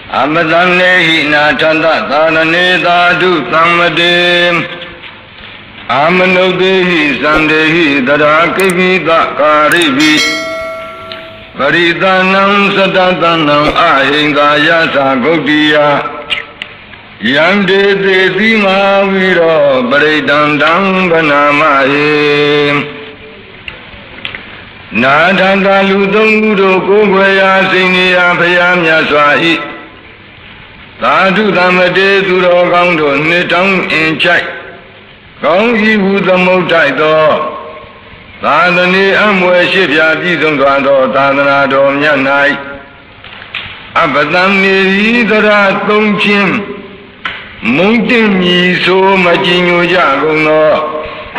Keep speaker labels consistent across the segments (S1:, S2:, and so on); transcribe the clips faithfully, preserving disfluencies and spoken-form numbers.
S1: Amadanlehi natanda dharane dhatu tamade Amanodehi sandehi dharakivita karivi Varidanam sadatanam ahingaya sagodiya Yande dedi maviro paridandam vanamahe Nadanda ludonguro kogwaya siniya payamya swahi Dhatu tamade duro gaundo nitang inchai Gaungi budhamutai do Dhadani amwe shibya bidung dwado dhadana do myanai Abadam niridara tongchim Mungtim yiso majinyo jagono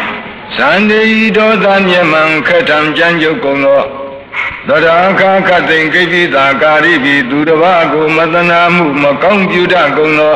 S1: Sande do danyamang katam janjo kono Dharaka kating kivita karivi duravago madanamu makang juda kono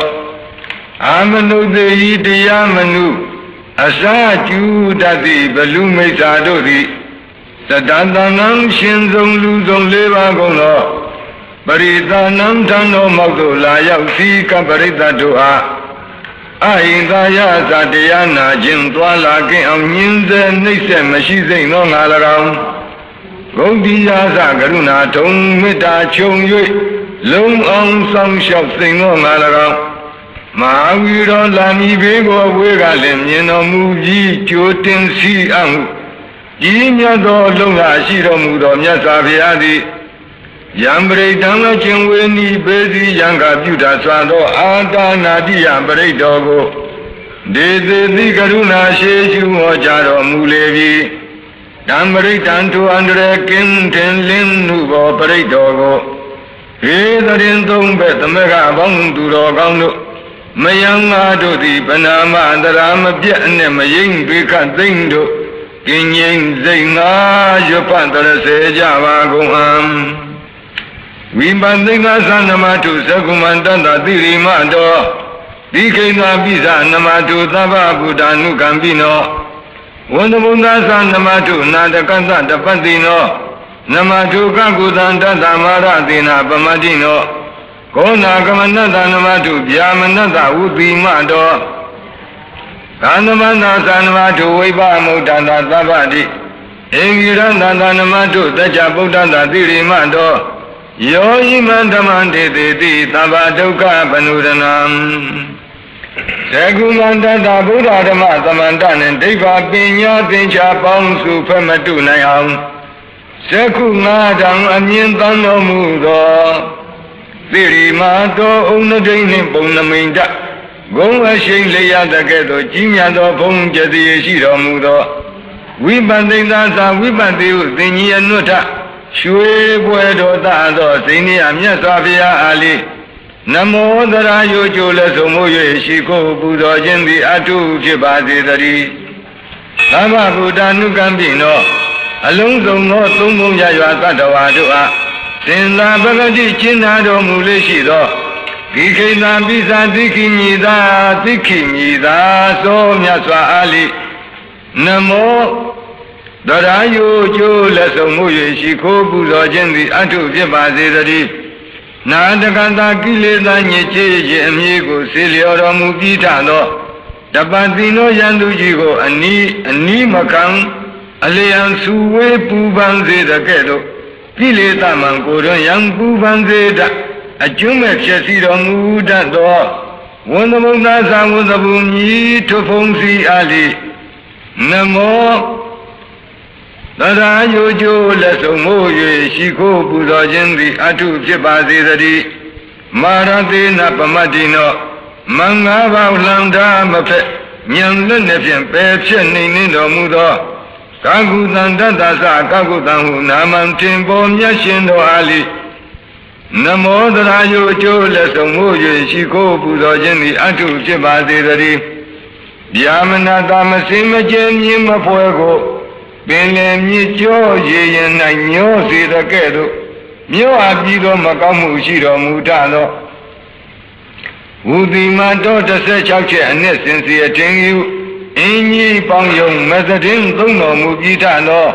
S1: Amanu dehi diyamanu Asa judati balume sadori Sadantanam shinzong luzong leva kono Paritanam tano magdo layak sika parita doa Ahindaya satayana jintwa laki am nyinze nise mashise no ngalarang Gaudiya sa karuna tong mita chong yue Long ang sang shak sing no ngalarang Mahawiro lami bego wega lim yeno muji chotin si ang Jinya do longa shiro mudo mya sabiyadi Yambre dhamma chingwe ni bezi yanga pyuta swado ata nadi yambre dogo Dede di karuna sheshu hojaro mulevi Yambre tantu andre kin ten lin nubo pare dogo He darin tongbe tamega bang duro gauno Mayang ado di panama andarama pyane maying bika tingdo Kinying zinga yopantara se java gongam Vimbandinga sanamatu sakumantanda dirimado Dikena bisa namatu taba budanu kambino Wandamunda sanamatu nadakanta tapantino Namatu kakutanta tamaratina pamadino Kona kamanata namatu byamanata udimado Kanamana sanamatu vibhamutanta tabadi Ingirantanta namatu tachaputanta dirimado Yo iman damante deti taba dukkha panuranam Sakumantata buddha dhamma samantana deva pinya tincha paungsu phamatu nayang Saku ngadang amyin tanno mudo Thiri mato unnadaini punnaminda Gong ashin leyata keto jinyado pung jati shiro mudo Vibandinda sa vibandiu tinyi anuta Shwe Puedo Tado Siniya Myaswabhya Ali Namo Dara Yojo Leso Moye Shiko Buddha Jindi Atu Chipati Dari Tama Buddha Nukambino Alonso No Tumbo Yaywa Tatawa Dua Sinda Bhagati Chinado Mulishido Kikena Bisa Diki Nida Diki Nida So Myaswa Ali Namo Darayo jo leso moye shiko buzo jindi atu pipase dari Nadakanta kileta nyeche ye amyeko silioro mupita no Tapatino yanduji ko ani ani makang Alayan suwe pubanze da kedo Kileta man koron yang pubanze da Achume pshasiro muda do Wandamukta samudabumi tufongsi ali Namo Dara yojo leso moye shiko buddha jindi atu pipase dari Marate na pamadino Manga baulanda mape Nyam lene pyen pe pyen nini do mudo Kakutan tatasa kakutan hu namam timpo myashin do ali Namo dara yojo leso moye shiko buddha jindi atu pipase dari Yamana tamasim jen yima fuego Bele mi cho ye yen na nyo si da kedo Myo api do makamu shiro mutano Udima do tase chakche ane sensi atingu Inyi pang yung masatin tungno mukitano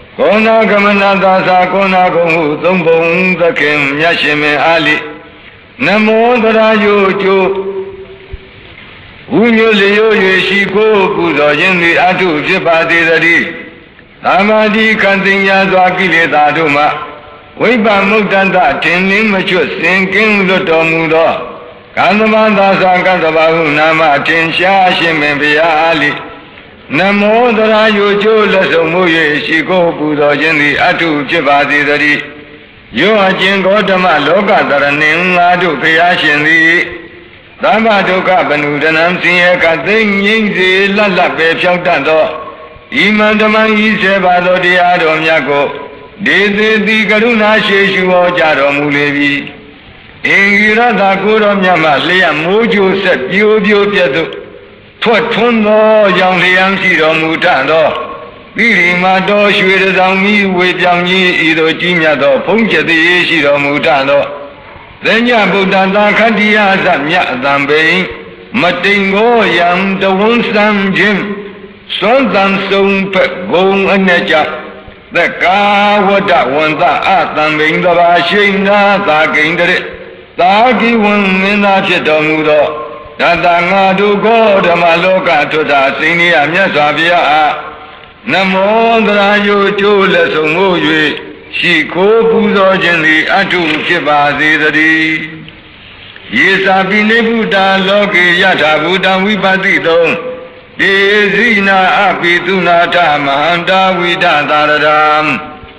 S1: Kona kamana dasa kona kongu tumbong takim yashime ali Namo Darayojo Unyo Yeshiko Puzojin Atu Jipati Amadi Kantinya Zwakile Daduma Wiba Mutanda Tinim Machu Sinking Lutomudo Kandamanda Sankantabahu Nama Tinsha Shimembia Ali Namo Darayojo Lasomu Yeshiko Puzojin Atu Jipati Yo Ajin Gotama Loka Daranim Adu Piyashin Dama Doka Banudanam Siya Katin Yingzi Lala Pepshantando Imandama Isebado Diado Myako Dede Di Karuna Sheshu Jaro Mulevi Ingira Dakuro Myama Lea Mojo Set Bio Bio Piato Tuatuno Yang Liam Siro Mutando Birima Do Shuedami Wejangi Ido Jimyado Punjati Shiro Mutando Denya Budanda Kadia Zamya Zambe Matingo Yam the one Sam Jim Sondan Song Pet Bong Aneja The Kawada Wanda Atam the Bashina Taking the Taki one Minachidomudo Tadanga do go the Maloka to the Senior Yasavia Namo Darayojo Lasomu Shiko Puzojin Atu Chibazidari Yesabi Buddha Loki Yata Buddha Vipatidon Dezina Apituna Tamahanda Vida Daradam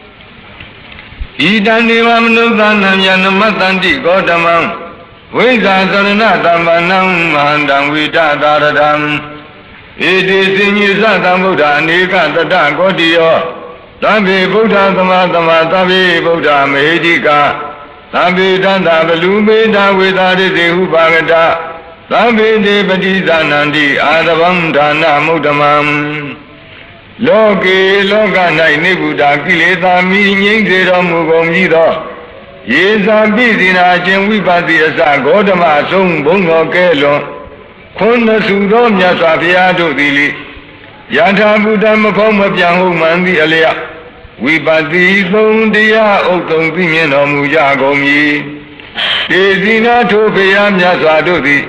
S1: Idanimam Nudanam Yanamatandi Godamam Veda Sarana Tamanam Mahandam Vida Daradam It is in Yisata Buddha Nika Tata Godio Tabi Buddha Samatama Tabi Buddha Mehika Tabi Danda Balubeda without it Hupagata Tabi Devati Zanandi Adavam Dana Mudamam Loki Loka Nai Buddha Kileta Mi Yingzero Mugom Yido Yesa Bizina Jen Vipati Asa Godama Sung Bungo Kelo Kona Sudom Yasafia Dili Yata Buddha Mapoma Piango Mandi Alea Vipati Song Dia Okong Pinion of Mujagomi Dezina Topia Yasadodi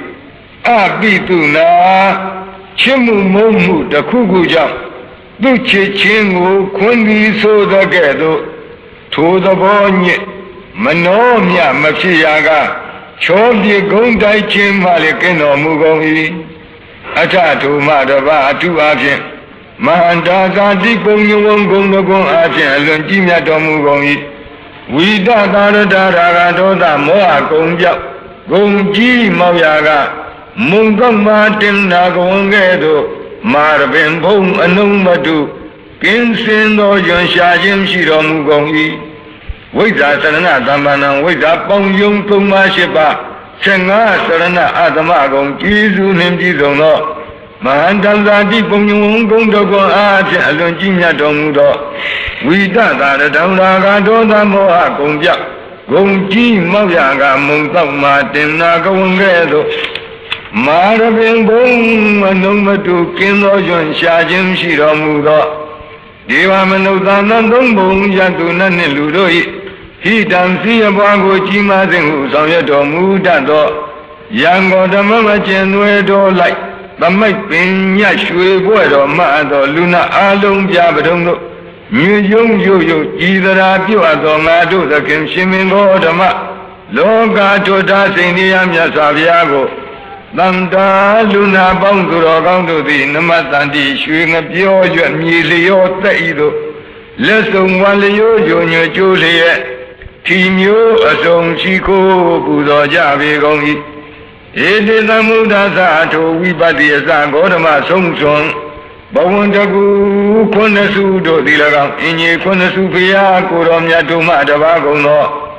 S1: Abituna Chimu Momu the Kuguja Duchi Chingu Kundi So the Gado To the Bonye Manomia Machiaga Chobdi Gondai Chim Malikino Mugomi Atatu Madava two Ajen Mahanda Zandi Gong Gongon Ajen Lunjimia Domugomi Vida Dara Dara Doda Moa Gonja Gonji Mayaga Mungong Martin Nagongedo Marvin Bong Anumadu Kinsin or Yon Shajim Shiro Mugomi Wida Sarana Damana, Wida Pong Yung Tumashiba, Senga Sarana Adamagong, Jizu Nimjizono, Mahandala Di Pong Yung Gondogo Art, Alonjina Domudo, Wida Dara Doda Moa Gonja, Gonji Mayaga, Mungong Martin Nagongedo, Marabin Bong, Anumadu, Kino Yon Shajim Shiromudo, Devamanodan Bong Yatuna Ludoi. He done see a bango Jima Zingu, Soyato Mudado, Yango the Mama Genuedo like the Mike Pin Yashue Boedo Mado Luna Alum Jabadongo, New Young Yo, either a few Adomado, the Kim Shimingo, the Ma, Loga Tota Siniam Yasaviago, Nanda Luna Banguro Gondo, the Namatandi, Shuing a Pio, Milio Taido, Lesson Walio, Junior Juliet. Timyo Asong Chico Budo Javi Gongi It is a Mudasato Vipati Godama Song Song Bawundagu Konasudo Dilagam Inye Konasupia Kurom Yatuma Davagono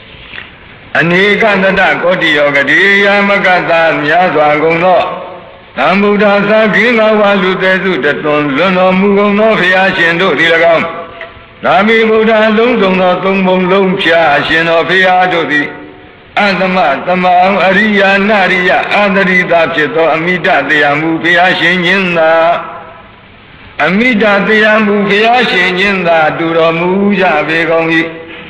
S1: Anikanda Koti Yogadi Yamakata Yazwagono Namudasa Gila Walu Tesu Teton Lono Mugono Fiashendo Dilagam Nami Buddha Long Dong Long Bong Long Chia Shin of Fiadodi Adama Tama Aria Naria Adari Dapcheto Amida de Amupia Shinyinda Amida de Amupia Shinyinda Duro Muja Vegongi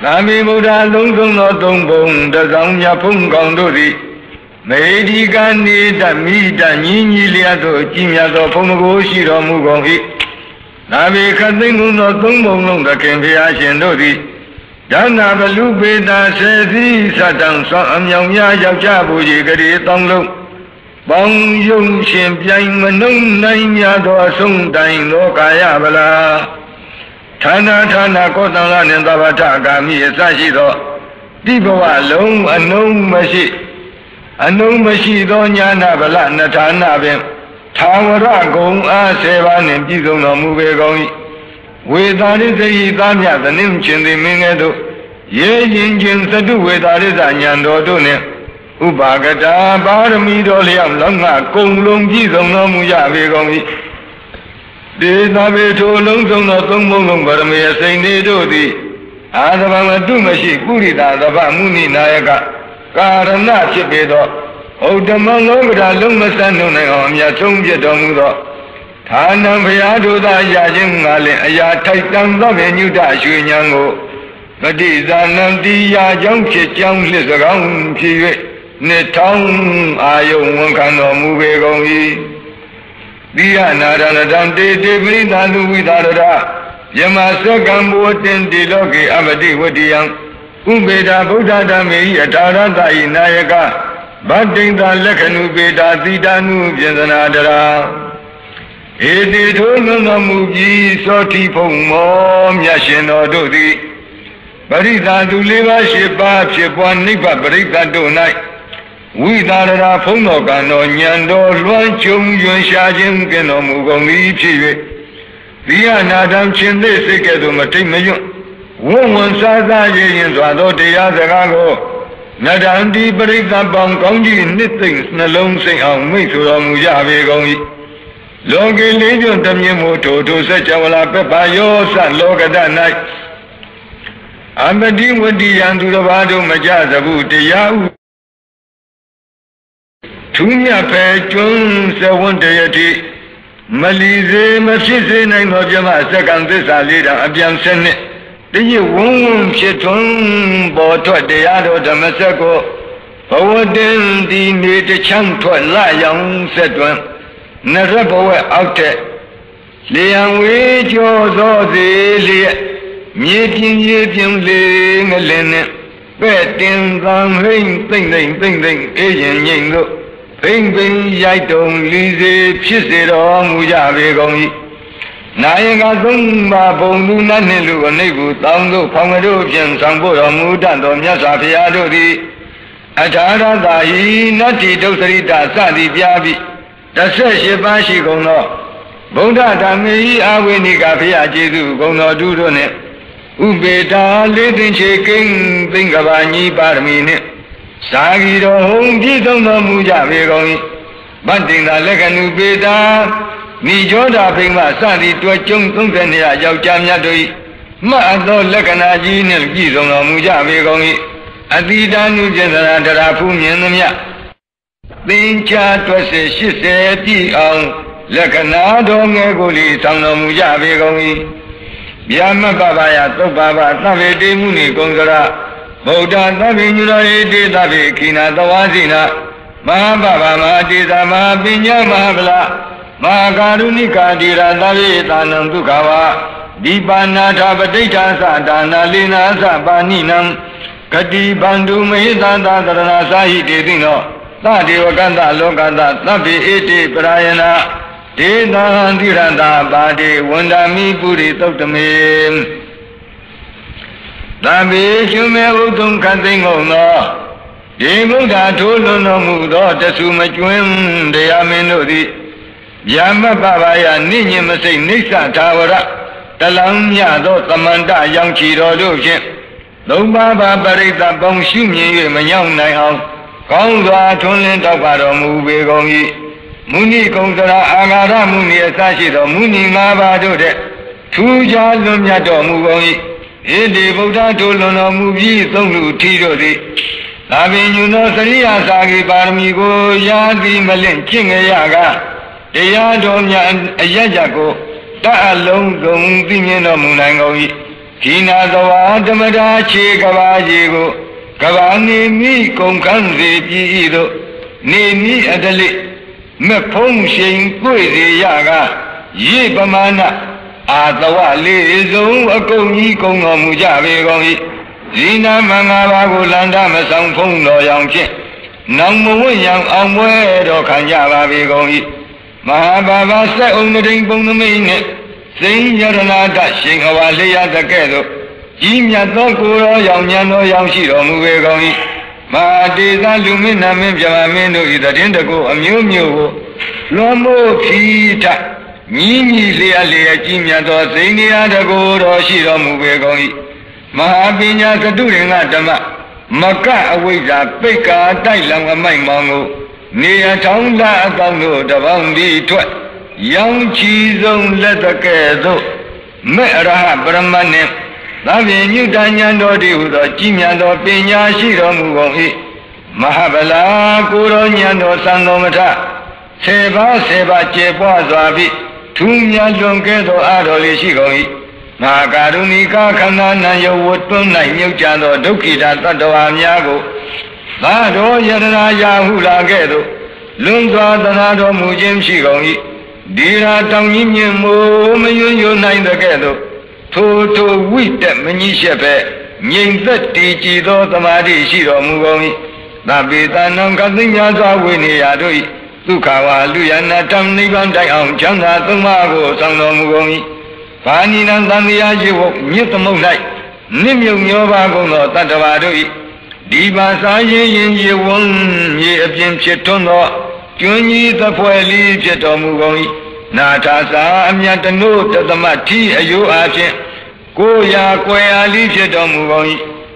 S1: သာမေဗုဒ္ဓလုံးစုံသောသုံးပုံတဆောင်မြတ်ဖုံးကောင်တို့သည်မေဒီကနေတမိတညီညီလျက်သို့ကြည်မြတ်သောဘုံကိုရှိတော်မူကုန်၏သာမေခသိန်းကုန်သောသုံးပုံလုံးသခင်ဖျားရှင်တို့သည်ဒါနာဘလူပေတာဆေသီသတ္တံသောအမြောင်များယောက်ျားပူကြီးကလေးတောင်းလုံးပေါင်းယုံရှင်ပြိုင်မနှုံနိုင်များသောအဆုံးတိုင်လောကာယဗလားဌာနဌာနကောတံလနှင့်သဗ္ဗထကာမိအစရှိသောတိဘဝလုံးအနှုံမရှိအနှုံမရှိသောညာနာဗလနဌာနပင်သာဝရဂုံအားဆေပါနှင့်ပြည့်စုံတော်မူပေကုန်၏ဝေသာရိစိဟိသားမြသနှင့်ချင်းသည်မင်းကဲ့သို့ရေရင်ချင်းသတုဝေသာရိသဉာဏ်တော်တို့နှင့်ဥပါကတာပါရမီတော်လျောက်လောက်ငါကုံလုံးပြည့်စုံတော်မူရပေကုန်၏ဒေသဘေထိုလုံးစုံသောသုံးပုံလုံးဗရမေစိန်နေတို့သည်အာသဗံအတုမရှိပုရိသသဗ္ဗမုနိနာယကကာရဏဖြစ်ပေသောဩတ္တမလောကဓာလုံးမဆန်းနှုံနိုင်အောင်အမြတ်ဆုံးဖြစ်တော်မူသောဌာနံဘုရားတို့သာရခြင်းငါလင်အရာထိုက်တန်သောဘေညုတရွှေဉဏ်ကိုပฏิဇာနံတိယာကြောင့်ဖြစ်ကြောင်းလစ်စကောင်းဖြစ်၍နှစ်ထောင်အာယုံဝန်ခံတော်မူပေကုန်၏တိယနာရဏတံတေတေပရိသလူဝိသရဒယမသကံဘောတင်တိလောကေအပတိဝတ္တိယံဥပေတာဗုဒ္ဓဓမ္မေဤအထာရတဤနာယကဗတ္တိန်သာလက္ခဏုပေတာသီတာနုပြဇနာတရာဧတိထိုလွန်တော်မူပြီးသောတိဖုံမောမြတ်ရှင်တော်တို့သည်ပရိသသူလေးပါးရှိပါဖြစ်ပွားနိဗ္ဗပရိသတ်တို့၌ဝိသရရာဖုံးတော်ကံတော်ဉာဏ်တော်လွှမ်းကျုံရွှင်ရှားခြင်းကင်တော်မူကုန်၏ဖြစ်၍ဒီယနာတံရှင်သေးစိတ်ကဲ့သို့မထိတ်မယွန့်ဝုံဝံစားစားရရင်စွာသောတရားစကားကိုနတံတိပရိသတ်ပေါင်းကောင်းကြီးနှစ်သိမ့်နှလုံးစိတ်အောင်မိတ်ဆိုတော်မူကြပေကုန်၏လောကီလေးကျွန်းတမြင်မို့ထိုထိုစัจ java လာပပယောသလောကဒ၌အမတိဝတ္တိယံသူတစ်ပါးတို့မကြသဘူးတရားဥထူးမြတ်ပဲကျွန်းစဝန္တယတိမလီစေမဖြစ်စေနိုင်သောပြမစက္ကံသစ္စာလေးတောင်အပြန်ဆက်နဲ့တည်ဝုံဝုံဖြစ်ထွန်းပေါ်ထွက်တရားတော်ဓမ္မစက်ကိုဘဝတင်ဒီနေတချမ်းထွက်လာရောင်ဆက်တွန်းနရဘဝအောက်တဲ့လျံဝေးကျော်သောစေလျက်မြေပြင်းရေပြင်းလေးငလင်းနဲ့ပဲ့တင်သံဟိမ့်သိမ့်သိမ့်သိမ့်သိမ့်အေးရင်ငိမ့်တို့ဖိမ့်ဖိမ့်ရိုက်တုံလီစေဖြစ်စေတော်မူကြပေကုန်၏နာယကသုံးပါးဘုံလူနတ်နှင့်လူအနိဗ္ဗူတောင်းတို့ဖောင်ကတို့ဖြင့်ဆောင်ဖို့တော်မူတတ်သောမြတ်စွာဘုရားတို့သည်အထာရတာဟိနတ္တိဒုစရိတစသည်ပြပြီးတစ်ဆက်ရှိပါရှိကုန်သောဗုဒ္ဓဓမ္မေဤအာဝိနိကဘုရားကျေးဇူးဂုဏ်တော်တူတို့နှင့်ဥပေတာလေးသိင်ချေကိန်းသိင်္ဂဘာညီပါရမီနှင့်သာဂီတော်ဟုံပြည့်စုံတော်မူကြပေကုန်၏ဗတ္တိန်သာလက္ခဏုပေတာမိကျောတာဖိမ့်မစသည်တွယ်ကျုံသုံးဆယ်နေရယောက်ျားများတို့၏မှတ်သောလက္ခဏာကြီးနှင့်ပြည့်စုံတော်မူကြပေကုန်၏အတိတာနုပြဇရာတရာဖူးမြင်သမျှသင်္ချာတွက်စေရှစ်ဆယ်ပြည့်အောင်လက္ခဏာတော်ငယ်ကိုလီဆောင်တော်မူကြပေကုန်၏ဗျာမပပယသုတ်ပါပသဗ္ဗေတိမုနိကုံစရဗုဒ္ဓသဗ္ဗညုရဟိတေသဗ္ဗေခိနာသဝါစီနာမဟာပပမဟာတေသမဟာပညာမဟာဗလမဟာကာရုဏိကာတိရာသဗ္ဗေသာနံဒုက္ခဝါဒီပါဏာထပဋိဋ္ဌာသဒါနာလိနာသပါဏိနံဂတိဗန္ဓုမေသသာသရဏသာဟိတေတိနောသဒေဝကတလောကတသဗ္ဗေဣတိပရာယနာဒေသံတိရတပါတိဝန္ဒမိပုရိသုတ်တမေသဗ္ဗေရှင်မေဥဒုံခသိင္ဂုံသောဒီဗုဒ္ဓထိုးလွန်တော်မူသောတဆူမကျွင်းတရားမင်းတို့သည်ဗျာမပပယနိညင်မစိတ်နိစ္စသာဝရတလံမြသောသမန္တရောင်ချီတော်တို့ဖြင့်သုံးပါးပါပရိသတ်ပေါင်းရှုမြင်၍မရောက်နိုင်အောင်ကောင်းစွာထွန်းလင်းတောက်ပါတော်မူပေကုန်၏မုနိကုံစရာအာဃာရမုနိအစရှိသောမုနိငါးပါးတို့တဲ့ထူးခြားလွန်မြတ်တော်မူကုန်၏ဣတိဗုဒ္ဓတို့လွန်တော်မူပြီးသုံးလူထီတို့သည်သာပင်ညုသောစရိယာစာကိပါရမီကိုယာတိမလင့်ကျင့်ကြရကတရားတော်များအယက်ကြကိုတတ်အလုံးစုံသိမြင်တော်မူနိုင်ကုန်၏ Kina Dawa Damada Che Gavajigo, Gavani Mi Konkanzi Pido, Nini Adali, Mepong Sing Puzi Yaga, Yipamana, Adawa Lizo, a Kongi Kongo Mujavi Gongi, Zina Mangabago Landa Masang Pong no Yang Namu Yang Amwe do Kanyava Vigongi, Mahababa set on the ring bone the main. Sing Yarana dashing of Alia the Gado, Jimya Tokuro, Yamyano Yamshiro Muvegongi, Madida Lumina Mimjamino is the Dindago, a Mew Mew, Lomo Pita, Mimi Lia Lia Jimya to Sinia the Goro Shiro Muvegongi, Mahabinya the During Adama, Maka Awita, Peka, Tailang, my Mongo, near Tonga, Tongo, the Bondi Twat. Young cheese on leather kezo, Mera Brahmanim, Lavi New Danyan Dodi, the Jimiano Pina Shiro Mugongi, Mahabala, Kuroniano Sandomata, Seba Seba Chepa Zavi, Tumya Jonkedo Adoli Shigoi, Magarunika Kanana Yawutun, New Jano, Dukita, Tadoamiago, Lado Yana Yahula Gedo, Lundra Danado Mujim Shigoi. Dira Tang Yin Mo Mayun Nine the Gado, Toto Wheat Manishape, Yin the Tichido, the Madi Shiro Mugomi, Nabita Nankatinya Winnie Adui, Lukawa, Luyana Tam Nigan Dayam, Changa, Tomago, Sano Mugomi, Pani Nandania, Newton Night, Nimu Yovago, Tatavadui, Diva Sayi, Ye won ye of Jim Chetono. Juni the Poeli Jetomugomi, Natasa, Amyatano, the Mati, a you agent, Goya, Goya, Jetomugomi,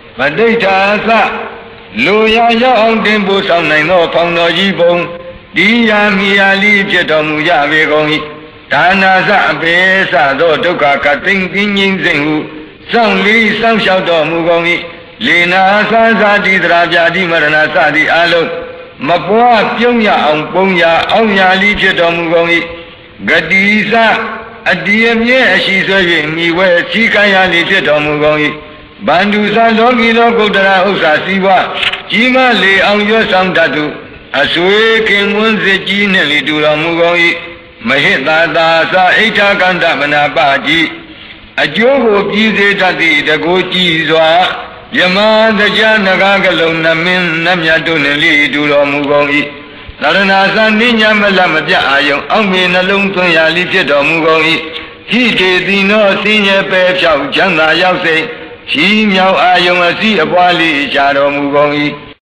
S1: Madeta, Loya, young Dimbo, some nine or pound or jibon, Dia Mia, Jetomuya, Vegomi, Tanaza, Besa, Doka, Kating, Pinin, Zengu, some Lee, some shout of Mugomi, Lena, Saza, Raja, Dimarana, Sadi, Alo. Mapua Pyongya on Ponya, Onya Lichetomugoni, Gadisa, a dear, she said, me where Chikaya Lichetomugoni, Bandusa Logi Logo Osa Siwa, Jima lay on your son tattoo, a sway came once a genially to Ramugoni, Mahita Dasa, Eta Kandamana Baji, a joke of Gize Tati, the Gochi Zoa. Yama the Janagalo Namin Namyadunali Duro Mugongi, Narana Ninya Malamaja Ayon, Amin alone to Yalichedo Mugongi, he did the no senior pep shout, Jana Yause, she meow Ayon a sea of Wali Shadow Mugongi.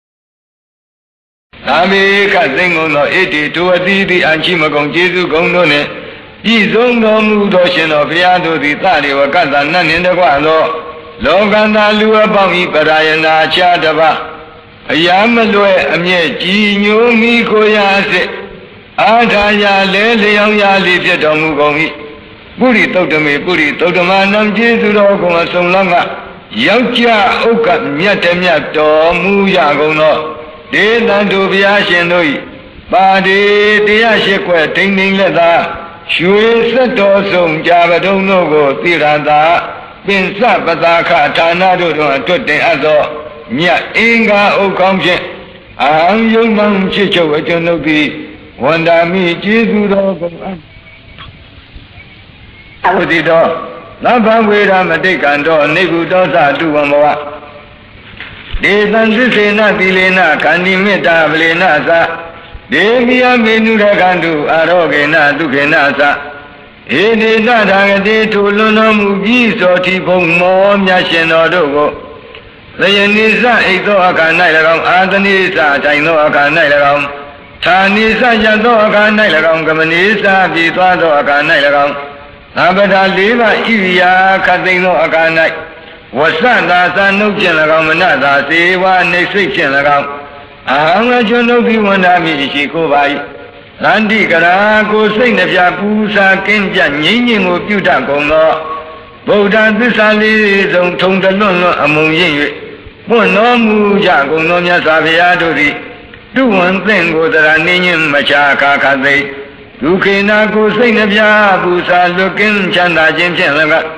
S1: Nami Kazingo no eighty to a didi and Chimagong Jesu Gondone, he's on no Mudoshin of Yado di Tali or Kazan in the Guado. Logana Lua Bangi Parayana Chadava Ayamalue Amye Jinyu Mikoyase Ataya Lele Yaya Lipiatomugongi Puri Totame Puri Totamanam Jesu Rogoma Sonlanga Yaucha Oka Miatemia Muya Gono De Landu Viashenoi Badi Diashekwe Tingling Leda Shui Sato Song Javadono Go Tiranda Pinsa Pataka Tanado to the other Mia Inga Okamje Am Yumam Chicho Jonobi Wanda Mi Jesu Audido Lava Wera Matekando Negu Dosa Duamoa De Sansina Dilena Kandimeta Vlenasa De Mia Menura Gandu Arogena Dukenasa Ede Nadagade to Lunamugi Soti Pong Yashin Odogo. The Yanisa Edo Akanailam, Adanisa, Taino Akanailam, Tanisa Yado Akanailam, Gamanisa, Vituado Akanailam, Abada Liva Ivia Katino Akanai, Wasanda Sanu General Sewa Next General. Ahanga Jonobi Wanami Shikobai. Nandi Karako Saint of Yapusa, Kenya, Yin, Puta Gongo, Boda Bisali, Zong Tong the Lono among Yin, one no Muja Gononia Saviadori, do one thing go the Ranian Machaka Kaze, Lukina go Saint of Yapusa, looking Chanda Jim Chanaga,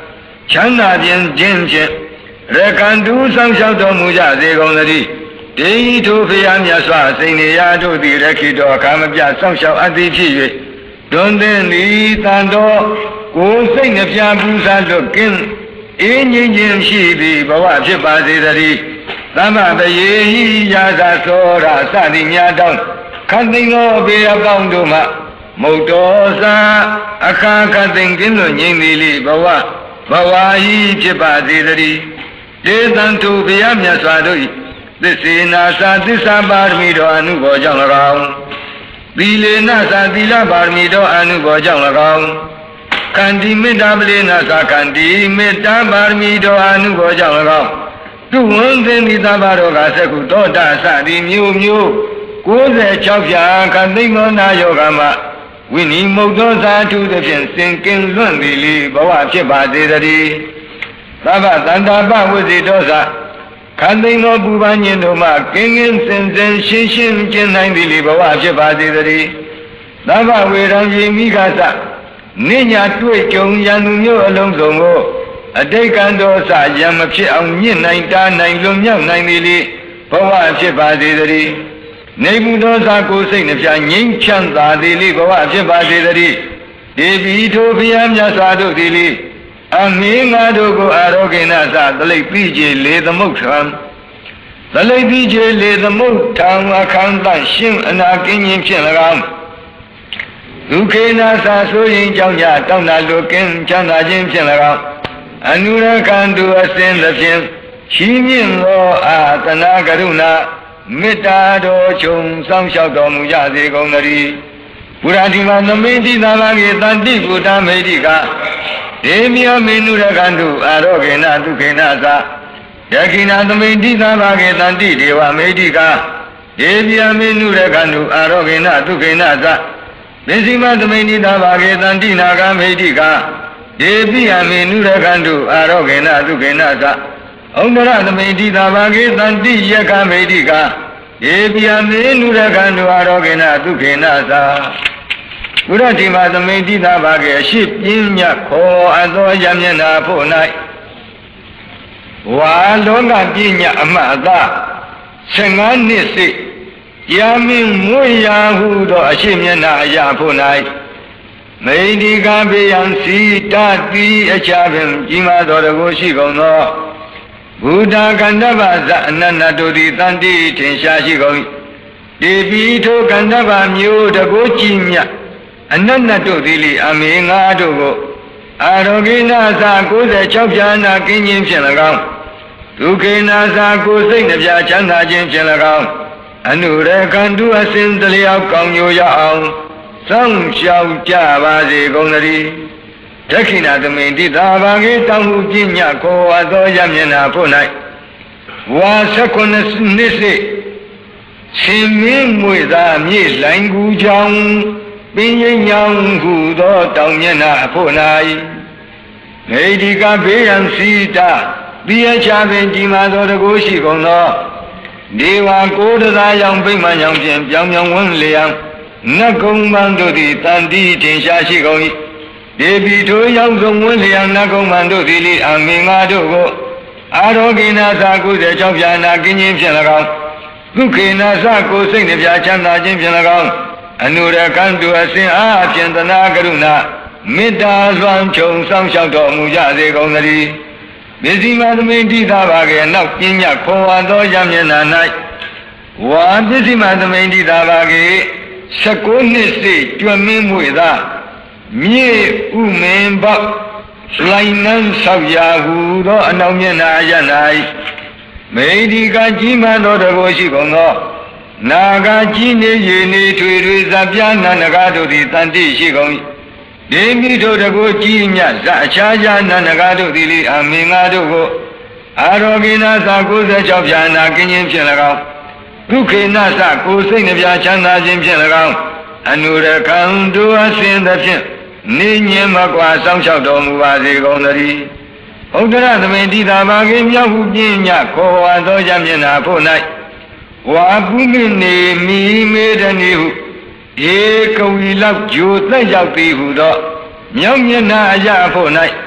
S1: ချမ်းသာခြင်းခြင်းဖြင့်ရကံတူဆောင်လျှောက်တော်မူကြစေကုန်သတည်းဒေဟိထိုဖျားမြတ်စွာစိန်နေရာတို့သည်ရခိတော်အခါမပြဆောင်လျှောက်အပ်သည်ဖြစ်၍တွင်သည်သည်တန်တော်ကိုယ်စိတ်နှပြပူဇာလွတ်ကင်းအေးငြိမ်ခြင်းရှိသည်ဘဝဖြစ်ပါစေတည်းသမ္မပယေဟိယာသာသောရစသည်များတောင်းခန္တိသောဘေးအပေါင်းတို့မှမုတ်တော်စာအခါခတ်သိင်ကင်းလွတ်ငြိမ်သည်လိဘဝဘဝဤဖြစ်ပါစေတည်းဒေသံသူဘုရားမြတ်စွာတို့၏သစ္စေနာသာသစ္စာပါရမီတော်အနုဘောကြောင့်၎င်းသီလေနသာသီလပါရမီတော်အနုဘောကြောင့်၎င်းခန္တီမေတ္တာပလေနသာခန္တီမေတ္တာပါရမီတော်အနုဘောကြောင့်၎င်းသူဝန်းသိမိသဘာတော်ကသက္ကုသောတာစသည်မျိုးမျိုးကိုးဆယ်ခြောက်ဖြာခန္တိမောနာယောဂမှာဝိနိမုတ်သောသာထုသဖြင့်စင်ကင်လွန့်သည်လေဘဝဖြစ်ပါစေတည်းသဗ္ဗတန္တာပဝိဇိတောသာခန္တိသောပူပန်ခြင်းတို့မှကင်းကင်းစင်စင်ရှင်းရှင်းကျင့်နိုင်သည်လေဘဝဖြစ်ပါစေတည်းသဗ္ဗဝေရံယေမိခသနိညာတွေ့ကြုံရန်သူမျိုးအလုံးစုံကိုအတိတ်ကံတော်စရံမဖြစ်အောင်ညှင့်နိုင်တားနိုင်လွန်မြောက်နိုင်သည်လေဘဝဖြစ်ပါစေတည်းနေမှုသောစာကိုစိတ်နှပြငြိမ်းချမ်းသာသည်လေဘဝဖြစ်ပါစေတည်းဒေဝီထိုဘုရားမြတ်စွာတို့သည်လေအမင်းငါတို့ကိုအာရောဂိဏသသလိပ်ပြီးချေလေသမုဋ္ဌံသလိပ်ပြီးချေလေသမုဋ္ဌံအခန္တရှင်းအနာကင်းခြင်းဖြင့်၎င်းဒုက္ခေနာသာဆိုရင်ကြောင့်ကြတောင်းတာလိုကင်းချမ်းသာခြင်းဖြင့်၎င်းအနုရခန္တုအစဉ်သဖြင့်ချီးမြှင့်သောအာသနာကရုဏာမေတ္တာတော်ချုံဆောင်လျှောက်တော်မူကြစေကုန်သတည်းဘုရားဒီမှာသမိတိသာဘာကေတန်တိဘုဒ္ဓမေတိကဒေမြမေနုရခန္တုအာရောဂေနဒုက္ခေနသာယခိနာသမိတိသာဘာကေတန်တိဒေဝမေတိကဒေမြမေနုရခန္တုအာရောဂေနဒုက္ခေနသာပစ္စည်းမသမိတိသာဘာကေတန်တိနာဂမေတိကဒေပိယမေနုရခန္တုအာရောဂေနဒုက္ခေနသာဩန္ဒရသမိတိသာဘာကေတန်တိယခမေတိကဒေပိယမေနုရခန္တုအာရောဂေနဒုက္ခေနသာဘုရားဒီမှာသမိန်တိသာဘာကေအရှိပြင်းမြတ်ခေါ်အပ်သောယမျက်နာဖို့၌ဝါလောကပညာအမှတ်အသာဆယ်ငါးနှစ်စိယာမင်းမွေရာဟုသောအရှိမျက်နာအရာဖို့၌မိန္ဒီကဘေယံစီတတိအခြားပင်ကြီးမားသောတကိုရှိကုန်သောဘုဒ္ဓကန္တဗဇအနန္တတို့သည်တန်တိထင်ရှားရှိကုန်၏ဒီပိထိုကန္တဗမျိုးတကိုကြီးမြတ်အနန္တတို့သည်လေအမေငါတို့ကိုအာရောဂိနာသာကိုယ်၆ဖြာနာကင်းခြင်းဖြင့်၎င်းဒုက္ခေနာသာကိုယ်စိတ်နှပြချမ်းသာခြင်းဖြင့်၎င်းအနုရခန္တုအစဉ်တလျောက်ကောင်းညိုရအောင်စောင့်ရှောက်ကြပါစေကုန်သတည်းဒက္ခိဏသမိန်တိသာဘာကေတောင်းဟုပညာခေါ်ဝါသောယမျက်နာဖို့၌ဝါ၁၉နှစ်စိရှင်မင်းမွေသာမြေလိုင်းကူချောင်းပင်ရင်ညောင်းဟုသောတောင်မျက်နှာအဖို့၌နေဒီကဘေးရန်စီတာတိယချပင်ကြီးမာသောတကိုရှိကုန်သောဒေဝကိုးတသာရောင်ဗိမာန်ရောင်ဖြင့်ပြောင်ပြောင်ဝန်းလျံနတ်ကုံမန်တို့သည်တန်တိထင်ရှားရှိကုန်၏ဒေဝီထိုရောင်စုံဝန်းလျံနတ်ကုံမန်တို့သည်လေအမင်္ဂါတို့ကိုအာရောဂိနာသာကုသ၆ဖြာနာကင်းခြင်းဖြင့်၎င်းဒုက္ခေနာသကိုစိတ်နှပြချမ်းသာခြင်းဖြင့်၎င်းအနုရခန္တုအစဉ်အားဖြင့်သနာကရုဏာမေတ္တာစွမ်းခြုံဆောင်လျှောက်တော်မူကြစေကုန်သတည်းပစ္စည်းမသမိန်တိသာဘာကေနောက်ပညာခေါ်ဝါသောယမျက်နာ၌ဝါပစ္စည်းမသမိန်တိသာဘာကေ၁၉နှစ်စိကျွမ်းမင်းမွေသာမြေဥမင်ပေါလိုင်းနှံဆောက်ရာဟုသောအနောက်မျက်နာရ၌မေဒီကကြီးမှန်သောတဘောရှိကုန်သောနာဂကြီးနေရေနေထွေထွေဇပြာနန္ဒကတို့သည်တန်တိရှိကုန်၏ဒေမိတို့တကိုကြီးမြတ်ဇအခြားခြားနန္ဒကတို့သည်လေအမင်္ဂါတို့ကိုအာရောဂိနာသကိုယ်၆ဖြာနာကင်းခြင်းဖြင့်၎င်းဒုက္ခေနသကိုယ်စိတ်နှပြချမ်းသာခြင်းဖြင့်၎င်းအနုရခန္တုအစဉ်သဖြင့်နေညင်မကွာစောင့်ရှောက်တော်မူပါစေကုန်သတည်းဥဒ္ဒရသမိန်တိသာဘာကေမြောက်ဟုပညာခေါ်ဝါသောယမျက်နာဖို့၌ဝါပုမိနေမိမေတနေဟုဧကဝီလောက်ဂျိုသက်ရောက်သည်ဟုသောမြောက်မျက်နာအရာဖို့၌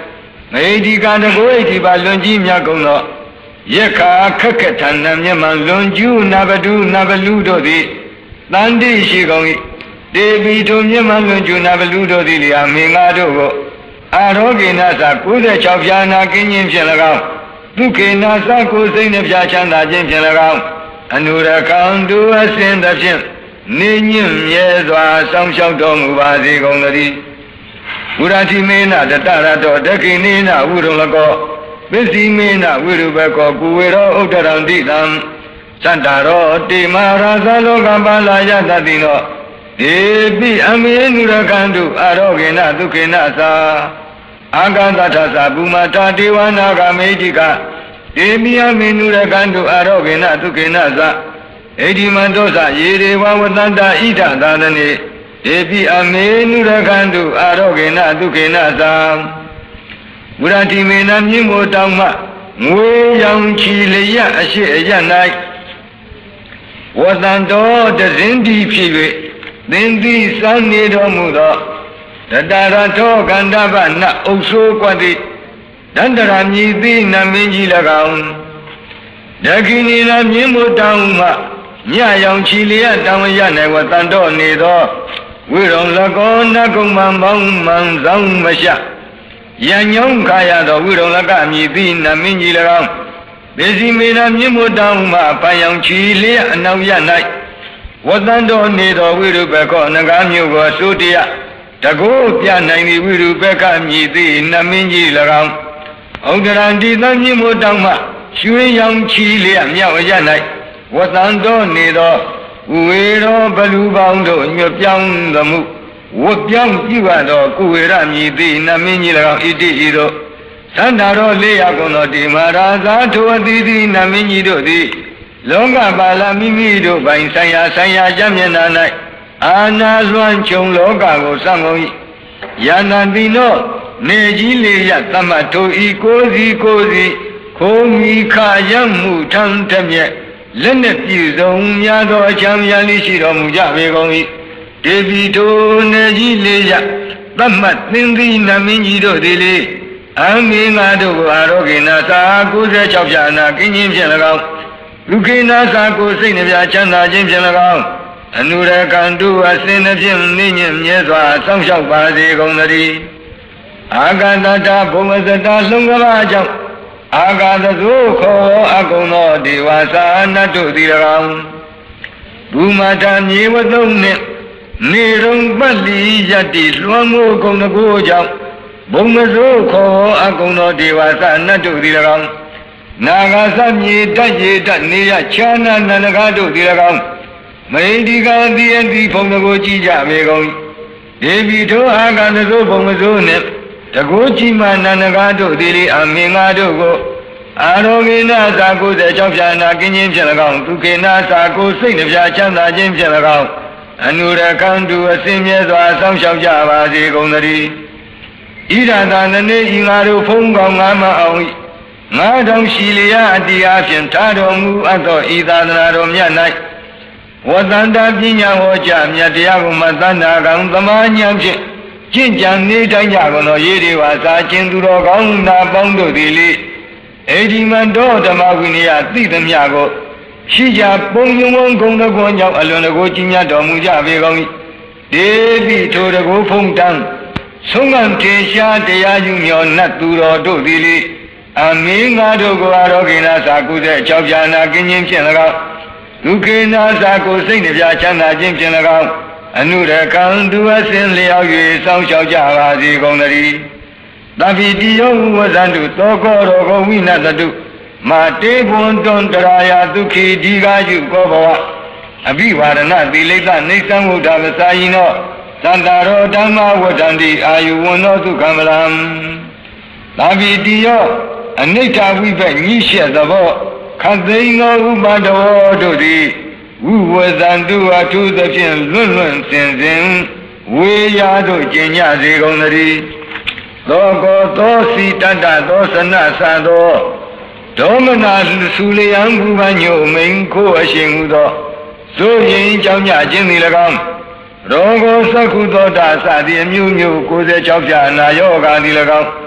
S1: မေဒီကတကိုဣတိပါလွန်ကြီးမြတ်ကုန်သောယက္ခာခက်ခက်ထန်နမြမလွန်ကျူးနာဘဒုနာဘလူတို့သည်တန်တိရှိကုန်၏တေပီထုံမြမလွန်ကျူးနာဘလူတို့သည်လျာမင်္ဂါတို့ကိုအာရောဂေနသ၉၆ဖြာနာကင်းခြင်းဖြင့်၎င်းဒုက္ခေနသကိုစိတ်နှပြချမ်းသာခြင်းဖြင့်၎င်းအနုရခံတုအစဉ်သဖြင့်နေညင့်မြဲစွာစောင့်ရှောက်တော်မူပါစေကုန်သတည်းဘုရားတိမေနတတရတောတခိနေနဝုရုံလကောပစ္စည်းမေနဝိရုပကောကုဝေရောဥဒ္ဒရံတိတံသတ္တရောတိမဟာရသလောကပါလာယတတိနောဧပိအမေနုရခန္တုအာရောဂေနဒုက္ခေနသာအာဂန္တထသဘူမတာဒေဝနာဂမေတိကဧပိအမေနုရခန္တုအာရောဂေနဒုက္ခေနသာဣတိမတောသယေရေဝဝတန္တာဣဒသာသနေဧပိအမေနုရခန္တုအာရောဂေနဒုက္ခေနသာဘုရားတိမေနမြင့်မို့တောင်းမှငွေရောင်ချီလျက်အရှိအယ၌ဝတန္တောတဇင်းတိဖြစ်၍သင်သည်စံနေတော်မူသောတတရထောကန္တဗနအုပ်ဆိုးကွက်သည်တန္တရာမြည်သည်နမင်းကြီး၎င်းဒခိနီနာမြင့်မို့တောင်းမှညရောင်ချီလျက်တောင်းရ၌ဝတန္တောနေသောဝိရုံလကောနကုံမံပေါင်းမှန်ဆောင်မရှယံညုံခါရသောဝိရုံလကမြည်သည်နမင်းကြီး၎င်းဒေစီမေနာမြင့်မို့တောင်းမှပန်းရောင်ချီလျက်အနောက်ရ၌ဝတန္တောနေသောဝိရုပကောနဂါမျိုးကိုသုတယတကုပြနိုင်သည်ဝိရုပကမြည်သည်နမင်းကြီး၎င်းဥဒ္ဒရံတိသမြင့်မို့တောင်းမှရွှေရောင်ချီလျက်မြောက်ရ၌ဝတန္တောနေသောဝေရောဘလူပေါင်းတို့ညွတ်ပြောင်းသမှုဝတ်ပြောင်းပြုအပ်သောကုဝေရမြည်သည်နမင်းကြီး၎င်းဣတိဤသို့သန္တာတော်လေးရကုန်သောဒီမဟာရာဇထိုအသီးသီးနမင်းကြီးတို့သည်လောကပါဠမိမိတို့ပိုင်ဆိုင်ရာဆိုင်ရာကြမျက်နာ၌အာနာလွှမ်းခြုံလောကကိုစောင့်ကုန်၏ယာနန္တိနောနေကြီးလေးရသမ္မထိုဤကိုးစီကိုးစီခိုးမီခရမှုထံတမြက်လက်နဲ့ပြည့်စုံများသောအချမ်းမြတ်လေးရှိတော်မူကြပေကုန်၏ဒေဝီထိုနေကြီးလေးရသမ္မသင်္တိနမင်းကြီးတို့သည်လေအမေငါတို့ကိုအာရောဂေနသာ၉၆ဖြာနာကင်းခြင်းဖြင့်၎င်းလူခေနာသာကိုစိတ်နှပြချမ်းသာခြင်းဖြင့်၎င်းအနုရကံတုအစဉ်နှဖြင့်နေညင့်မြဲစွာစောင့်ရှောက်ပါစေကုန်သတည်းအာဂန္တတာဘုံမစတာလုံကဘာကြောင့်အာဂါသသုခောအကုံသောဒေဝသာနတ်တို့သည်၎င်းဘူမတာမြေဝသုံးနှင့်နေရုံပတ်လီယတ္တိလွှမ်းမိုးကုန်တကိုးကြောင့်ဘုံမစိုးခောအကုံသောဒေဝသာနတ်တို့သည်၎င်းနာဂသမြေတတ်ရေတတ်နေရချာနာနန္ဒကားတို့သည်၎င်းမိန္ဒီကံတိယတိဘုံတကိုးကြည်ကြပေကုန်ဒေဝီထိုအာဂန္တသောဘုံမစိုးနှင့်တကိုးကြည်မှနန္ဒကားတို့သည်လေအမင်္ဂါတို့ကိုအာရောဂေနသာ၉၆ဖြာနာကင်းခြင်းဖြင့်၎င်းဒုက္ခေနသာကိုစိတ်နှပြချမ်းသာခြင်းဖြင့်၎င်းအနုရကံတုအစဉ်မြဲစွာစောင့်ရှောက်ကြပါစေကုန်သတည်းဣဒသာနနေဤငါတို့ဖုံးကောင်းငါမအောင်၏ငါတော်ရှိလျာအတိအဖြင့်ထားတော်မူအပ်သောဤသာသနာတော်မြတ်၌ဝတ္တန္တပညာဟောကြားမြတ်တရားကိုမသန္တာကံသမာဉာဏ်ဖြင့်ကျင့်ကြံနေတိုင်းကြကုန်သောယေဒီဝါစာချင်းသူတော်ကောင်းနာပေါင်းတို့သည်လေအေဒီမန္တောဓမ္မဝိနည်းသိသမျှကိုရှိကြပုံယုံဝံဂုံတကွန်ကြောင့်အလွန်တကိုကြီးမြတ်တော်မူကြပေကုန်၏ဒေတိထိုတကိုဖုံတန်းဆုံးမထေရှားတရားယူမြော်နတ်သူတော်တို့သည်လေအမင်းငါတို့ကိုအာရောဂေနသာ၉၆ဖြာနာကင်းခြင်းဖြင့်၎င်းဒုက္ခေနသာကိုစိတ်နှပြချမ်းသာခြင်းဖြင့်၎င်းအနုရကံသူအစဉ်လျောက်၍စောင့်ရှောက်ကြပါစေကုန်သတည်းသဗ္ဗိတိယောဝဇန္တုသောကောရောဂဝိနတတုမာတေဘွန်တွန်တရာယဒုက္ခိဒီဃာယုကောဘဝအဘိဝါဒနာသီလိတနေသံဝုဒ္ဓမစာယိနောသန္တာရောဓမ္မဝဋ္ဌန္တိအာယုဝန္နောသုခမလံသဗ္ဗိတိယောအနိဋ္ဌဝိဘက်ညိရှက်သဘောခသိင်္ဂောဥပတဝောတို့သည်ဝုဝဇန္တုအထုသဖြင့်လွတ်လွတ်စင်စင်ဝေရာတို့ကျင့်ကြစေကုန်သတည်းသောကောသောစီတတ္တသောစနသသောဒေါမနာသုလျံဘူပညုမိန်ကိုအရှင်ဟုသောသို့ရင်ကြောင့်ညခြင်းသည်၎င်းရောဂောသက္ခုသောတာစသည်အမျိုးမျိုး၉၆ဖြာနာယောဂါသည်၎င်း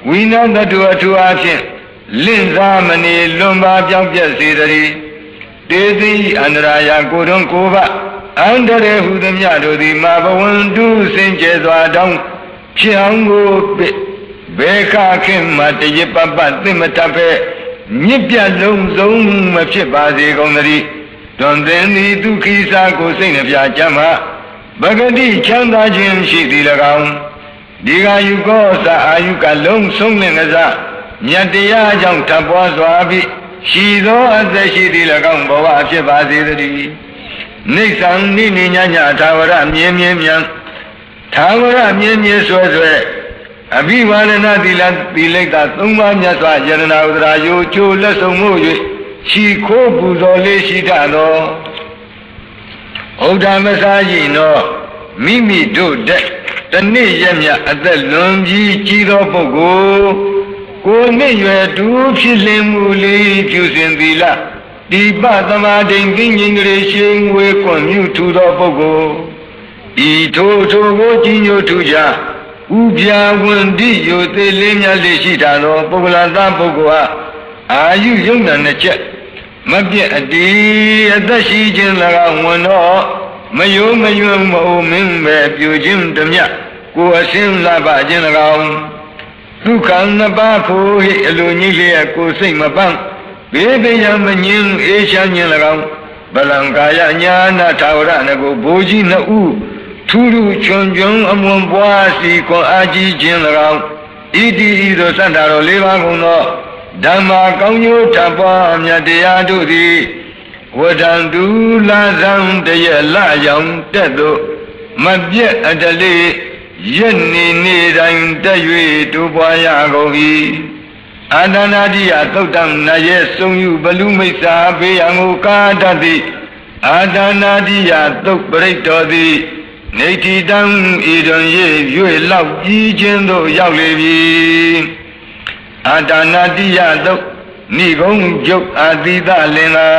S1: ဝိနတတုအထူးအဖြင့်လင့်စားမနေလွန်ပါပြောင်းပြည့်စေတည်းတေသိအန္တရာယကိုတွန်ကိုဘအန္တရေဟုသမျှတို့သည်မာဘဝန္တုစင်ကြဲစွာတောင်းဖြစ်အောင်ကိုဘေခခင်မတရပပသင်္မတဖဲမြစ်ပြလုံးစုံမဖြစ်ပါစေကုန်သတည်းတွင်သင်သည်ဒုက္ခိစာကိုစိတ်နှပြကြမှာပဂတိချမ်းသာခြင်းရှိသည်၎င်းဒီဃာယုကောသာအာယုကလုံးဆုံးလင်ကစားမြတ်တရားကြောင့်ထပ်ပွားစွာပြီးရှိသောအသက်ရှိသည်၎င်းဘဝဖြစ်ပါစေတည်းနိစ္စံနိနိညာညာသာဝရမြင်းမြင်းမြန်သာဝရမြင်းမြင်းဆွဲဆွဲအဘိဝါဒနာသီလသီလိတ်သာသုံးပါးမြတ်စွာယရဏဥဒရာယိုချိုလက်ဆုံးမှု၍ခြိခိုးပူဇော်လေးရှိတတ်သောဩဒမစာကြီးနောမိမိတို့တဲ့တနေ့ရက်မြအသက်လွန်ကြီးကြီးသောပုဂ္ဂိုလ်ကိုနှစ်ရွယ်တူဖြစ်လင်မှုလေးပြုစဉ်သီလဒီပသမာဓိဉ္ကိဉ္ကလေးရှိန်ဝေကွန်မြူထူသောပုဂ္ဂိုလ်ဤထိုထိုကိုကြီးညိုထူကြဥပြာဝန္တိယိုသေးလေးများလေးရှိတာသောပုဂ္ဂလသားပုဂ္ဂိုလ်ဟာအာယုယုံနာနှစ်ချက်မပြည့်အတီးအသက်ရှိခြင်း၎င်းဝန်တော့မယုံမယွံမအိုမင်းပဲပြုခြင်းတမျှကိုအစင်းလာပါခြင်း၎င်းဒုက္ခနှစ်ပါးကိုဟိအလိုကြီးလျက်ကိုစိတ်မပန်းဘေးပင်ရမငင်းအေးချမ်းခြင်း၎င်းဗလံကာယညာနာထာဝရနကိုဘိုးကြီးနှစ်ဦးထူးထူးချွန်ချွန်အမွန်ပွားစီခွန်အားကြီးခြင်း၎င်းဣတိဤသို့စန္ဒတော်လေးပါးကုန်သောဓမ္မာကောင်းကျိုးထပ်ပွားမြတ်တရားတို့သည်ဝဒံတူလာဇံတရလရောင်တက်သို့မပြည့်အတလေးယနေ့နေ့တိုင်းတက်၍တူပွားရကုန်၏အာဒနာတိယသုတ်တံနယေဆုံးယူဘလူမိစ္ဆာဘေးရန်ကိုကာတတ်သည်အာဒနာတိယသုတ်ပရိတ္တောသည်နေတိတံဤတွင်၍လောက်ကြီးခြင်းသို့ရောက်လေပြီအာဒနာတိယသုတ်နိဂုံးကျုပ်အာတိတလင်္ကာ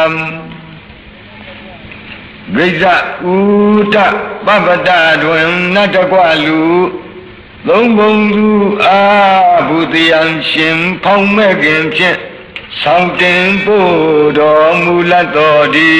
S1: ဂိဇ္ဇဥဒပပတတွင်နတ်တကွလူသုံးဘုံသူအာဘုသယံရှင်ဖောင်းမဲ့ခင်ဖြင့်ဆောင်တင်ပို့တော်မူလတ်တော်ဒီ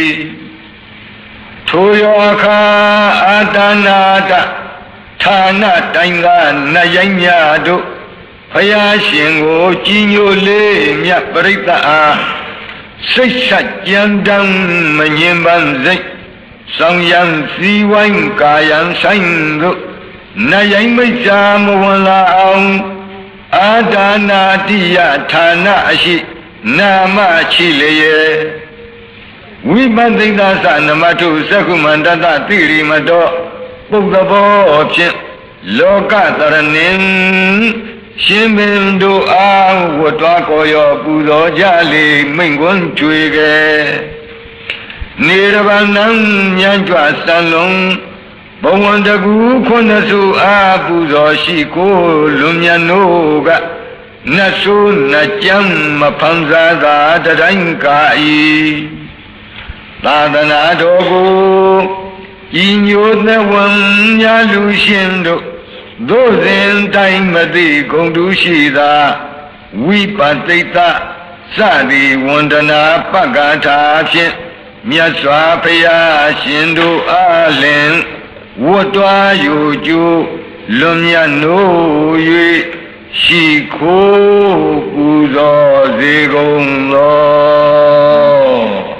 S1: ထိုယောအခါအာတနာတဌာနတိုင်းကနတ်ရိုင်းများတို့ဘုရားရှင်ကိုကြီးညိုလေးမြတ်ပရိသတ်အားစိတ်ဆက်ကြံတမ်းမငြင်းပန်းစိတ်ဆောင်ရန်စီဝိုင်းကာယံဆိုင်တို့နတ်ရိုင်းမိစ္ဆာမဝင်လာအောင်အာဒါနာတိယဌာနအရှိနာမရှိလေရဲ့ဝိပဿိတသနမထုသက္ကုမန္တတတိရိမတောပုဂ္ဂဘောဖြင့်လောကတရဏင်ရှင်မင်းတို့အားဝတ်တော်ကိုရောပူဇော်ကြလေမိန့်ခွန်းကြွေခဲ့နေရဗနံဉာဏ်ကြွစံလုံးဘဝန္တကူခုနှစ်စုအားပူဇော်ရှိကိုလွန်မြတ်တို့ကနတ်ဆိုးနတ်ကြမ်းမဖန်စားသာတတိုင်းကာဤသာသနာတော်ကိုဤညိုသဝံညာလူရှင်တို့သို့စဉ်တိုင်းမသိဂုံတူရှိသာဝိပသိတစသည်ဝန္ဒနာပက္ခထာဖြင့်မြတ်စွာဘုရားရှင်တို့အားလင်ဝတ်တော်ယူကျိုးလွန်မြတ်နိုး၍ရှိခိုးပူဇော်စေကုန်သော